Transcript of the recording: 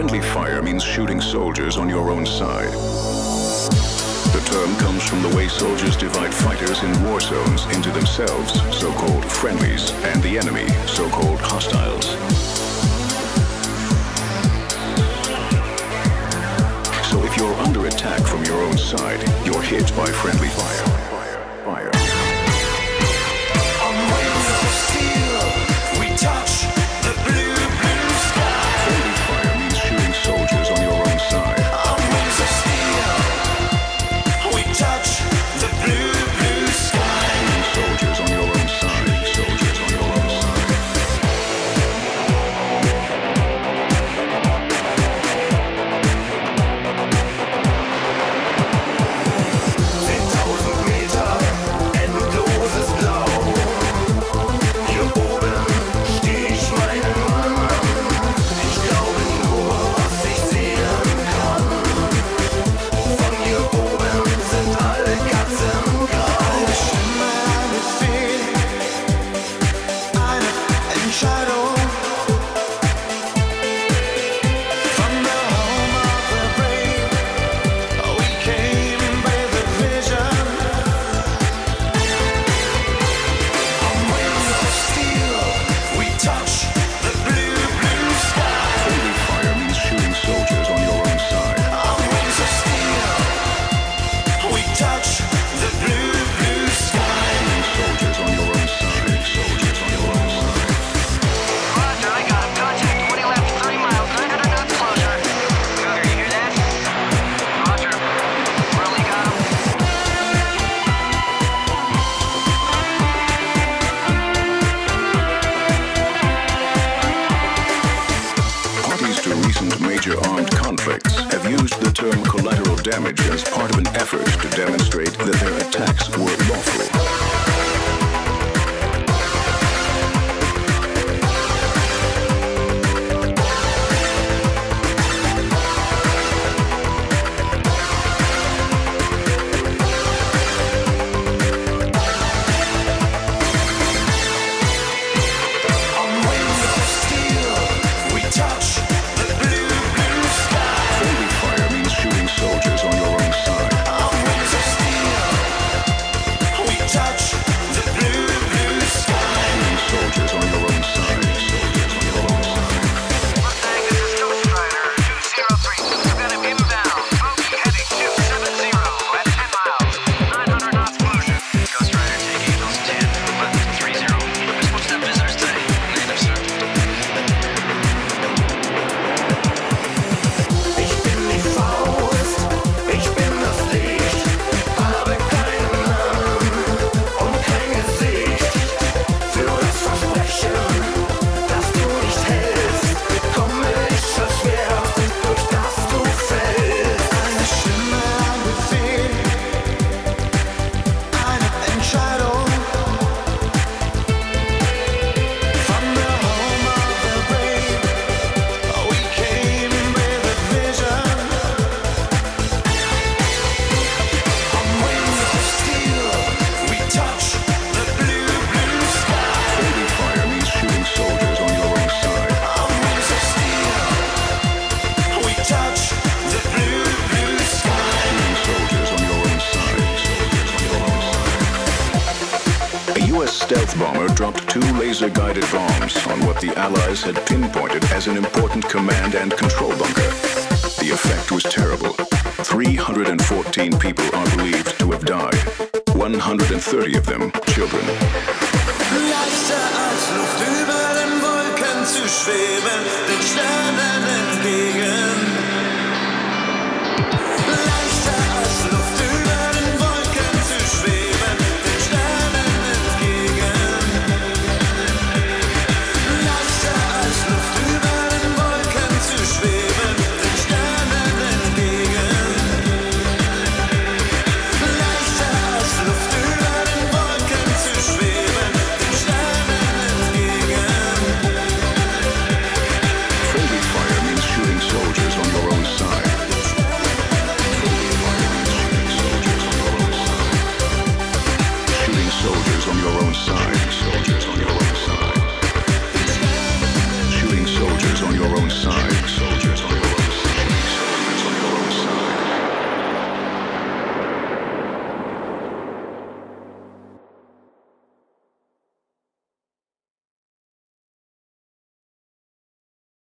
Friendly fire means shooting soldiers on your own side. The term comes from the way soldiers divide fighters in war zones into themselves, so-called friendlies, and the enemy, so-called hostiles. So if you're under attack from your own side, you're hit by friendly fire. Fire. On wings of steel, we touch the blue, blue sky. Friendly fire means shooting soldiers on your own side. On wings of steel, we touch the blue, blue sky. Shooting soldiers on your own side. Soldiers on your own side. 10.000 Meter, endloses Blau. Hier oben steh ich meinen Mann. Ich glaube nur, was ich sehen kann. Von hier oben sind alle Katzen grau. Eine Stimme, ein Befehl, eine Entscheidung. From the home of the brave, we came with a vision. On wings of steel, we touch the blue, blue sky. Friendly fire means shooting soldiers on your own side. On wings of steel, we touch the blue, blue sky. Shooting soldiers on your own side. Soldiers on your own side. Roger, I got him. Contact 20 left, 3 miles, 900 knots closure. Cougar, you hear that? Roger. Really got him. Parties to recent major armed conflicts have used the term collateral damage as part of an effort to demonstrate that their attacks were lawful. On wings of steel, we touch the blue, blue sky. Friendly fire means shooting soldiers on your own side. On wings of steel, we touch the blue, blue sky. Shooting soldiers on your own side. Soldiers on your own side. Mustang, this is Ghost Rider 203. We've got him inbound. Bogey heading 270 at 10 miles, 900 knots closure. Ghost Rider, take Eagles 10, 1130. We're supposed to have visitors today. Negative, sir. Ich bin die Faust, ich bin das Licht, habe keinen Namen und kein Gesicht. Für das Versprechen, das du nicht hältst, komme ich als Schwert, durch das du fällst. Eine Stimme, ein Befehl, eine Entscheidung. From the home of the brave, we came with a vision. On wings of steel, we touch the blue, blue sky. Friendly fire means shooting soldiers on your own side. On wings of steel, we touch the blue, blue sky. Shooting soldiers on your own side. Soldiers on your own side. A U.S. stealth bomber dropped 2 laser-guided bombs on what the Allies had pinpointed as an important command and control bunker. The effect was terrible. 314 people are believed to have died. 130 of them children. Leichter als Luft über den Wolken zu schweben, den Sternen entgegen. Leichter als Luft über den Wolken zu schweben, den Sternen entgegen. Leichter als Luft über den Wolken zu schweben, den Sternen entgegen. Leichter als Luft über den Wolken zu schweben, den Sternen entgegen. Friendly fire means shooting soldiers on your own side. Friendly fire means shooting soldiers on your own side. Shooting soldiers on your own side. Soldiers on your own side. Shooting soldiers on your own side.